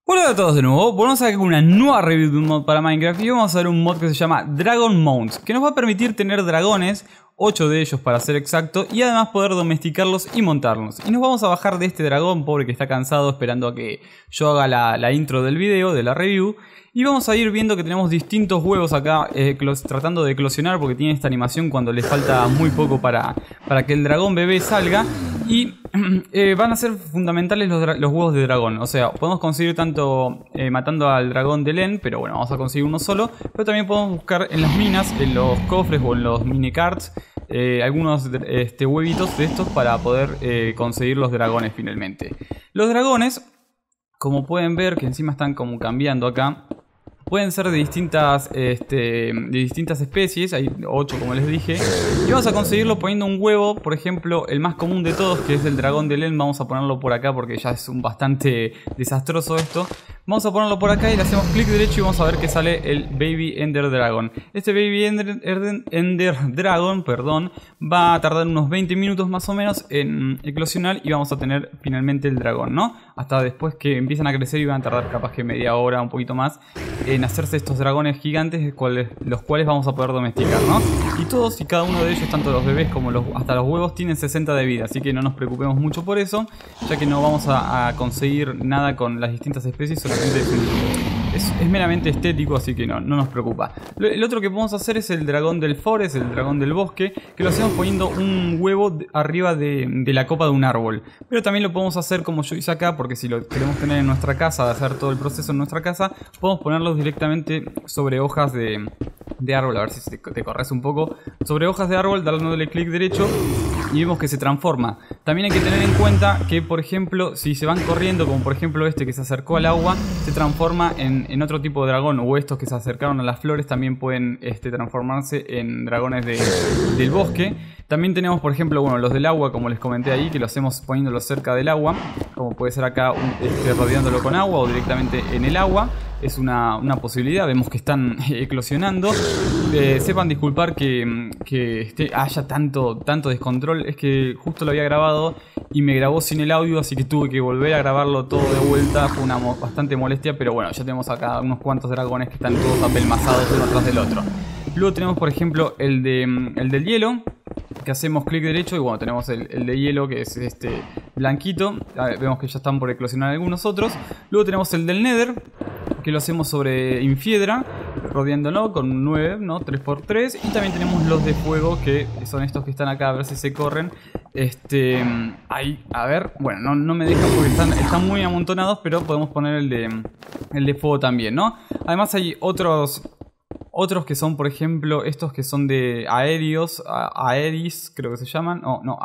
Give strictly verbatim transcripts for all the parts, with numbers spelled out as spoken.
Hola a todos de nuevo, vamos a hacer una nueva review de un mod para Minecraft y vamos a ver un mod que se llama Dragon Mounts, que nos va a permitir tener dragones, ocho de ellos para ser exacto, y además poder domesticarlos y montarlos. Y nos vamos a bajar de este dragón pobre que está cansado esperando a que yo haga la, la intro del video, de la review. Y vamos a ir viendo que tenemos distintos huevos acá eh, tratando de eclosionar porque tiene esta animación cuando le falta muy poco para, para que el dragón bebé salga. Y eh, van a ser fundamentales los, los huevos de dragón. O sea, podemos conseguir tanto eh, matando al dragón de Len, pero bueno, vamos a conseguir uno solo. Pero también podemos buscar en las minas, en los cofres o en los minicarts eh, algunos este, huevitos de estos para poder eh, conseguir los dragones finalmente. Los dragones, como pueden ver, que encima están como cambiando acá, pueden ser de distintas, este, de distintas especies, hay ocho como les dije. Y vamos a conseguirlo poniendo un huevo, por ejemplo, el más común de todos, que es el dragón de Len. Vamos a ponerlo por acá porque ya es un bastante desastroso esto. Vamos a ponerlo por acá y le hacemos clic derecho y vamos a ver que sale el Baby Ender Dragon. Este Baby Ender, Ender, Ender Dragon perdón, va a tardar unos veinte minutos más o menos en eclosionar y vamos a tener finalmente el dragón, ¿no? Hasta después que empiezan a crecer y van a tardar capaz que media hora, un poquito más, en hacerse estos dragones gigantes, cuales, los cuales vamos a poder domesticar, ¿no? Y todos y cada uno de ellos, tanto los bebés como los, hasta los huevos, tienen sesenta de vida, así que no nos preocupemos mucho por eso, ya que no vamos a, a conseguir nada con las distintas especies, solamente es, es, es meramente estético, así que no, no nos preocupa. El otro que podemos hacer es el dragón del forest, el dragón del bosque, que lo hacemos poniendo un huevo arriba de, de la copa de un árbol. Pero también lo podemos hacer como yo hice acá, porque si lo queremos tener en nuestra casa, de hacer todo el proceso en nuestra casa, podemos ponerlos directamente sobre hojas de, de árbol. A ver si te, te corres un poco. Sobre hojas de árbol, dándole clic derecho y vemos que se transforma. También hay que tener en cuenta que, por ejemplo, si se van corriendo, como por ejemplo este que se acercó al agua, se transforma en, en otro tipo de dragón. O estos que se acercaron a las flores también pueden este, transformarse en dragones de, del bosque. También tenemos, por ejemplo, bueno, los del agua, como les comenté ahí, que lo hacemos poniéndolo cerca del agua, como puede ser acá un, este, rodeándolo con agua o directamente en el agua. Es una, una posibilidad, vemos que están eclosionando. Eh, sepan disculpar que, que esté, haya tanto, tanto descontrol, es que justo lo había grabado y me grabó sin el audio, así que tuve que volver a grabarlo todo de vuelta. Fue una mo bastante molestia, pero bueno, ya tenemos acá unos cuantos dragones que están todos apelmazados uno tras del otro. Luego tenemos, por ejemplo, el, de, el del hielo, que hacemos clic derecho y bueno, tenemos el, el de hielo, que es este blanquito. Ver, vemos que ya están por eclosionar algunos otros. Luego tenemos el del nether, que lo hacemos sobre infiedra, rodeándolo con nueve, ¿no? tres por tres. Y también tenemos los de fuego, que son estos que están acá, a ver si se corren. Este, ahí, a ver, bueno, no, no me dejan porque están, están muy amontonados, pero podemos poner el de, el de fuego también, ¿no? Además hay otros... Otros que son, por ejemplo, estos que son de aéreos, aeris, creo que se llaman. No, no,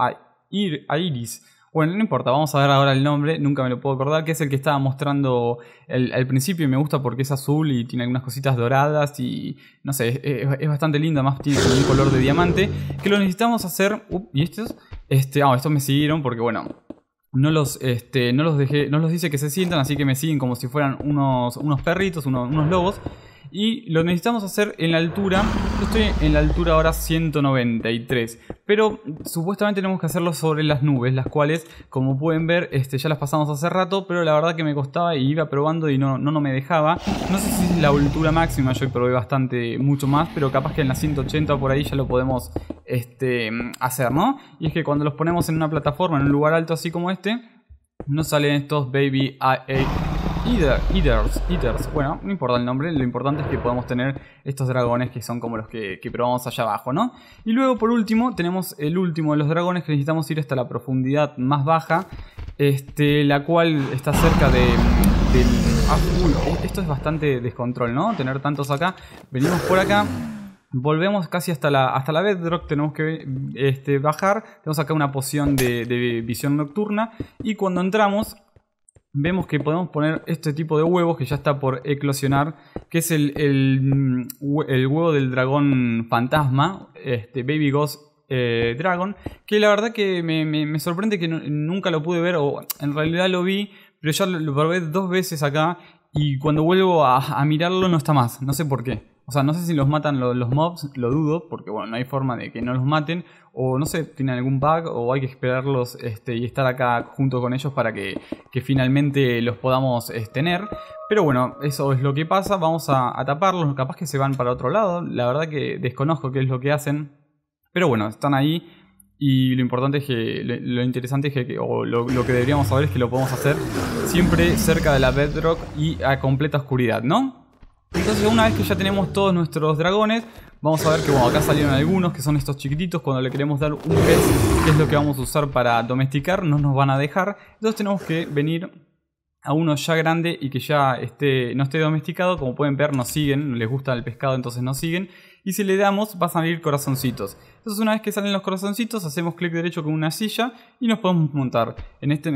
airis. Bueno, no importa, vamos a ver ahora el nombre, nunca me lo puedo acordar, que es el que estaba mostrando el, al principio y me gusta porque es azul y tiene algunas cositas doradas y no sé, es, es bastante lindo, además tiene un color de diamante, que lo necesitamos hacer. Uh, ¿Y estos? Este, ah, estos me siguieron porque bueno, no los, este, no los dejé, no los dice que se sientan, así que me siguen como si fueran unos, unos perritos, unos, unos lobos. Y lo necesitamos hacer en la altura. Yo estoy en la altura ahora ciento noventa y tres. Pero supuestamente tenemos que hacerlo sobre las nubes, las cuales, como pueden ver, este, ya las pasamos hace rato. Pero la verdad que me costaba y iba probando y no, no, no me dejaba. No sé si es la altura máxima, yo probé bastante, mucho más. Pero capaz que en la ciento ochenta por ahí ya lo podemos este, hacer, ¿no? Y es que cuando los ponemos en una plataforma, en un lugar alto así como este, nos salen estos Baby Eater, eaters, eaters, bueno, no importa el nombre, lo importante es que podamos tener estos dragones que son como los que, que probamos allá abajo, ¿no? Y luego por último tenemos el último de los dragones que necesitamos ir hasta la profundidad más baja, este, la cual está cerca de... del ah, uy, esto es bastante descontrol, ¿no? Tener tantos acá, venimos por acá. Volvemos casi hasta la, hasta la bedrock, tenemos que este, bajar, tenemos acá una poción de, de visión nocturna y cuando entramos vemos que podemos poner este tipo de huevos que ya está por eclosionar, que es el, el, el huevo del dragón fantasma, este Baby Ghost eh, Dragon, que la verdad que me, me, me sorprende que no, nunca lo pude ver, o en realidad lo vi, pero ya lo, lo probé dos veces acá y cuando vuelvo a, a mirarlo no está más, no sé por qué. O sea, no sé si los matan los, los mobs, lo dudo, porque bueno, no hay forma de que no los maten. O no sé, tienen algún bug o hay que esperarlos este, y estar acá junto con ellos para que, que finalmente los podamos este, tener. Pero bueno, eso es lo que pasa. Vamos a, a taparlos, capaz que se van para otro lado. La verdad que desconozco qué es lo que hacen. Pero bueno, están ahí. Y lo importante es que, lo interesante es que, o lo, lo que deberíamos saber es que lo podemos hacer siempre cerca de la bedrock y a completa oscuridad, ¿no? Entonces una vez que ya tenemos todos nuestros dragones, vamos a ver que bueno, acá salieron algunos que son estos chiquititos. Cuando le queremos dar un pez, que es lo que vamos a usar para domesticar, no nos van a dejar. Entonces tenemos que venir a uno ya grande y que ya esté, no esté domesticado. Como pueden ver, nos siguen, les gusta el pescado, entonces nos siguen. Y si le damos, va a salir corazoncitos. Entonces una vez que salen los corazoncitos, hacemos clic derecho con una silla y nos podemos montar. En este,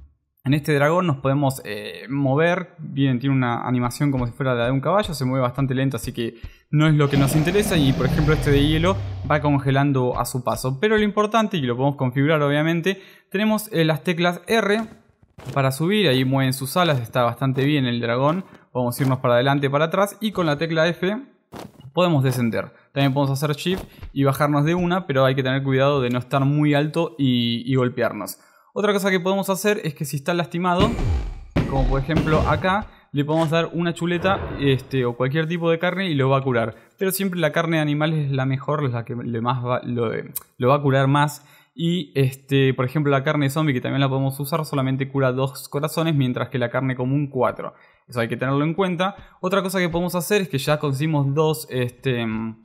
en este dragón nos podemos eh, mover. Bien, tiene una animación como si fuera la de un caballo. Se mueve bastante lento, así que no es lo que nos interesa. Y por ejemplo este de hielo va congelando a su paso. Pero lo importante, y lo podemos configurar obviamente, tenemos eh, las teclas R para subir. Ahí mueven sus alas, está bastante bien el dragón. Podemos irnos para adelante, para atrás. Y con la tecla F podemos descender. También podemos hacer Shift y bajarnos de una, pero hay que tener cuidado de no estar muy alto y, y golpearnos. Otra cosa que podemos hacer es que si está lastimado, como por ejemplo acá, le podemos dar una chuleta este, o cualquier tipo de carne y lo va a curar. Pero siempre la carne de animales es la mejor, es la que le más va, lo, lo va a curar más. Y este, por ejemplo la carne zombie, que también la podemos usar, solamente cura dos corazones, mientras que la carne común cuatro. Eso hay que tenerlo en cuenta. Otra cosa que podemos hacer es que ya conseguimos dos, este,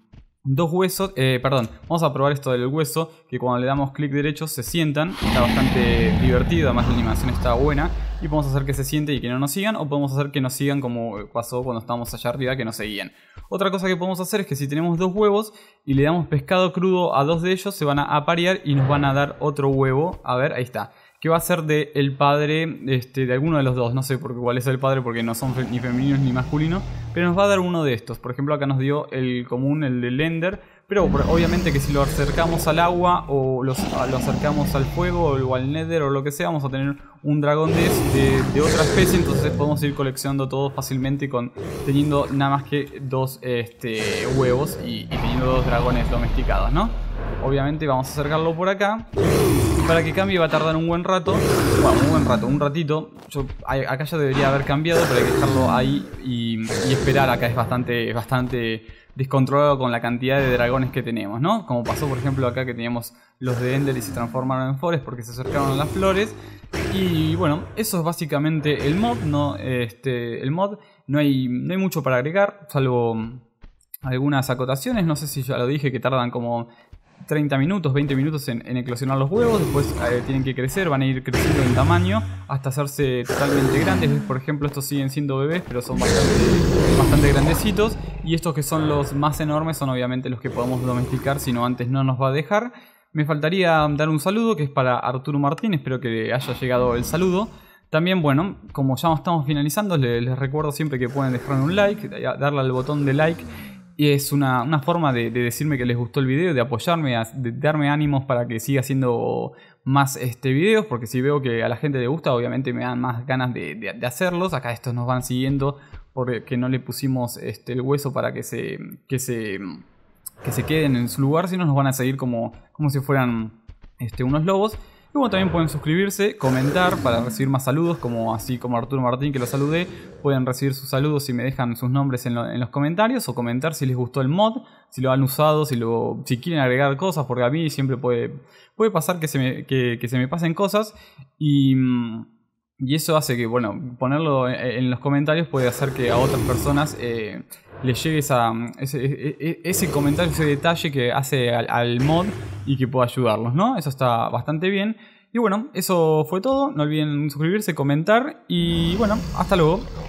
dos huesos. Eh, perdón, vamos a probar esto del hueso, que cuando le damos clic derecho se sientan. Está bastante divertido, además la animación está buena. Y podemos hacer que se siente y que no nos sigan, o podemos hacer que nos sigan como pasó cuando estábamos allá arriba, que nos seguían. Otra cosa que podemos hacer es que si tenemos dos huevos y le damos pescado crudo a dos de ellos, se van a aparear y nos van a dar otro huevo. A ver, ahí está. Que va a ser de el padre este, de alguno de los dos. No sé por cuál es el padre, porque no son ni femeninos ni masculinos. Pero nos va a dar uno de estos. Por ejemplo, acá nos dio el común, el del Ender. Pero obviamente que si lo acercamos al agua o los, lo acercamos al fuego o al Nether o lo que sea, vamos a tener un dragón de, de, de otra especie. Entonces podemos ir coleccionando todos fácilmente con teniendo nada más que dos este, huevos y, y teniendo dos dragones domesticados, ¿no? Obviamente vamos a acercarlo por acá. Y para que cambie va a tardar un buen rato. Bueno, un buen rato, un ratito. Yo, acá ya debería haber cambiado, pero hay que dejarlo ahí y, y esperar. Acá es bastante, bastante descontrolado con la cantidad de dragones que tenemos, ¿no? Como pasó por ejemplo acá, que teníamos los de Ender y se transformaron en Forest porque se acercaron a las flores. Y bueno, eso es básicamente el mod. No, este, el mod no hay, no hay mucho para agregar, salvo algunas acotaciones. No sé si ya lo dije, que tardan como treinta minutos, veinte minutos en, en eclosionar los huevos. Después eh, tienen que crecer, van a ir creciendo en tamaño hasta hacerse totalmente grandes. Por ejemplo, estos siguen siendo bebés, pero son bastante, bastante grandecitos. Y estos que son los más enormes son obviamente los que podemos domesticar, si no antes no nos va a dejar. Me faltaría dar un saludo, que es para Arturo Martín. Espero que haya llegado el saludo. También, bueno, como ya estamos finalizando, les, les recuerdo siempre que pueden dejarme un like, darle al botón de like. Y es una, una forma de, de decirme que les gustó el video, de apoyarme, de darme ánimos para que siga haciendo más este, videos. Porque si veo que a la gente le gusta, obviamente me dan más ganas de, de, de hacerlos. Acá estos nos van siguiendo porque no le pusimos este, el hueso para que se, que, se, que se queden en su lugar. Si no, nos van a seguir como, como si fueran este, unos lobos. Y bueno, también pueden suscribirse, comentar para recibir más saludos, como así como Arturo Martín, que lo saludé. Pueden recibir sus saludos si me dejan sus nombres en, lo, en los comentarios, o comentar si les gustó el mod, si lo han usado, si, lo, si quieren agregar cosas, porque a mí siempre puede, puede pasar que se, me, que, que se me pasen cosas. Y, y eso hace que, bueno, ponerlo en, en los comentarios puede hacer que a otras personas eh, les llegue esa, ese, ese comentario, ese detalle que hace al, al mod y que pueda ayudarlos, ¿no? Eso está bastante bien. Y bueno, eso fue todo. No olviden suscribirse, comentar y bueno, hasta luego.